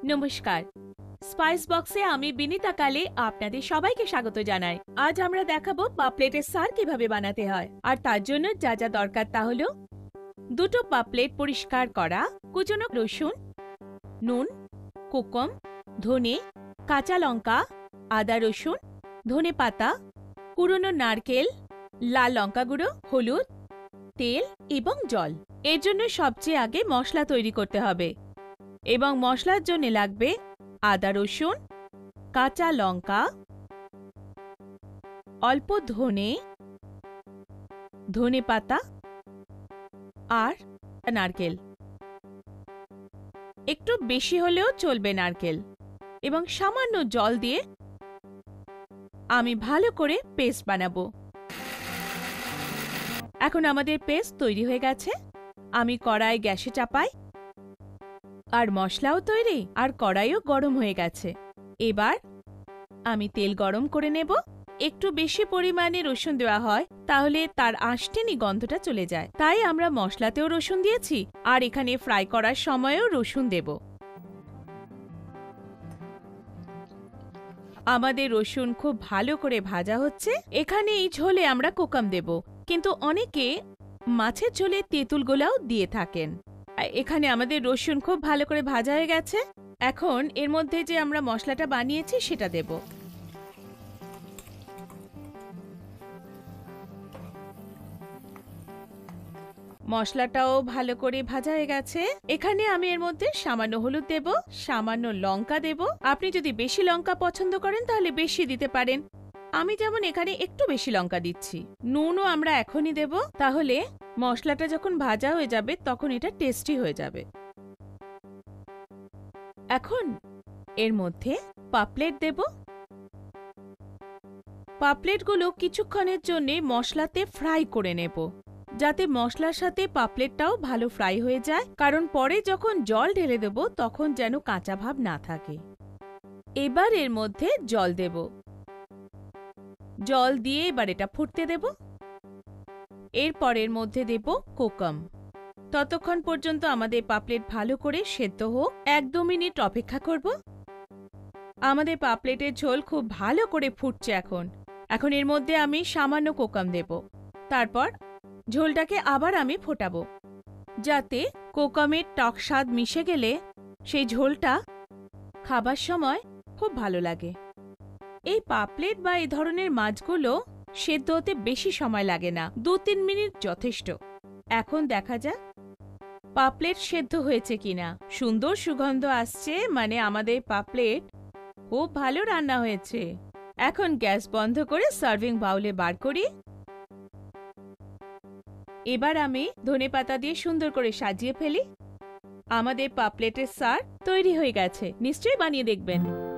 নমস্কার, স্পাইস বক্সে আমি বিনীতা কালে আপনাদের সবাইকে স্বাগত জানাই। আজ আমরা দেখাবো পাপলেটের সার কিভাবে বানাতে হয়। আর তার জন্য যা যা দরকার তা হলো দুটো পাপলেট পরিষ্কার করা, কুচনো রসুন, নুন, কোকম, ধনে, কাঁচা লঙ্কা, আদা রসুন, ধনে পাতা, কুড়োনো নারকেল, লাল লঙ্কা গুঁড়ো, হলুদ, তেল এবং জল। এর জন্য সবচেয়ে আগে মশলা তৈরি করতে হবে এবং মশলার জন্য লাগবে আদা রসুন, কাঁচা লঙ্কা, অল্প ধনে, ধনে পাতা আর নারকেল। একটু বেশি হলেও চলবে নারকেল, এবং সামান্য জল দিয়ে আমি ভালো করে পেস্ট বানাবো। এখন আমাদের পেস্ট তৈরি হয়ে গেছে। আমি কড়াই গ্যাসে চাপাই, আর মশলাও তৈরি, আর কড়াইও গরম হয়ে গেছে। এবার আমি তেল গরম করে নেব। একটু বেশি পরিমাণে রসুন দেওয়া হয়, তাহলে তার আঁশটেনি গন্ধটা চলে যায়। তাই আমরা মশলাতেও রসুন দিয়েছি, আর এখানে ফ্রাই করার সময়ও রসুন দেব। আমাদের রসুন খুব ভালো করে ভাজা হচ্ছে। এখানে এই ঝোলে আমরা কোকাম দেব, কিন্তু অনেকে মাছের ঝোলে তেঁতুলগুলাও দিয়ে থাকেন। এখানে আমাদের রসুন খুব ভালো করে ভাজা হয়ে গেছে। এখন এর মধ্যে যে আমরা মশলাটা বানিয়েছি সেটা দেব। মশলাটাও ভালো করে ভাজা হয়ে গেছে। এখানে আমি এর মধ্যে সামান্য হলুদ দেব, সামান্য লঙ্কা দেব। আপনি যদি বেশি লঙ্কা পছন্দ করেন তাহলে বেশি দিতে পারেন। আমি যেমন এখানে একটু বেশি লঙ্কা দিচ্ছি। নুনও আমরা এখনই দেব, তাহলে মশলাটা যখন ভাজা হয়ে যাবে তখন এটা টেস্টি হয়ে যাবে। এখন এর মধ্যে পাপলেট দেব। পাপলেটগুলো কিছুক্ষণের জন্য মশলাতে ফ্রাই করে নেব, যাতে মশলার সাথে পাপলেটটাও ভালো ফ্রাই হয়ে যায়, কারণ পরে যখন জল ঢেলে দেব তখন যেন কাঁচা ভাব না থাকে। এবার এর মধ্যে জল দেব। জল দিয়ে এবার এটা ফুটতে দেব। এরপর এর মধ্যে দেব কোকম। ততক্ষণ পর্যন্ত আমাদের পাপলেট ভালো করে সেদ্ধ হোক। 1-2 মিনিট অপেক্ষা করব। আমাদের পাপলেটের ঝোল খুব ভালো করে ফুটছে। এখন এর মধ্যে আমি সামান্য কোকম দেব। তারপর ঝোলটাকে আবার আমি ফোটাবো, যাতে কোকমের টক স্বাদ মিশে গেলে সেই ঝোলটা খাবার সময় খুব ভালো লাগে। এই পাপলেট বা এই ধরনের মাছগুলো সেদ্ধ হতে বেশি সময় লাগে না, 2-3 মিনিট যথেষ্ট। এখন দেখা যাক পাপলেট সেদ্ধ হয়েছে কিনা। সুন্দর সুগন্ধ আসছে, মানে আমাদের পাপলেট খুব ভালো রান্না হয়েছে। এখন গ্যাস বন্ধ করে সার্ভিং বাউলে বার করি। এবার আমি ধনেপাতা দিয়ে সুন্দর করে সাজিয়ে ফেলি। আমাদের পাপলেটের সার তৈরি হয়ে গেছে। নিশ্চয়ই বানিয়ে দেখবেন।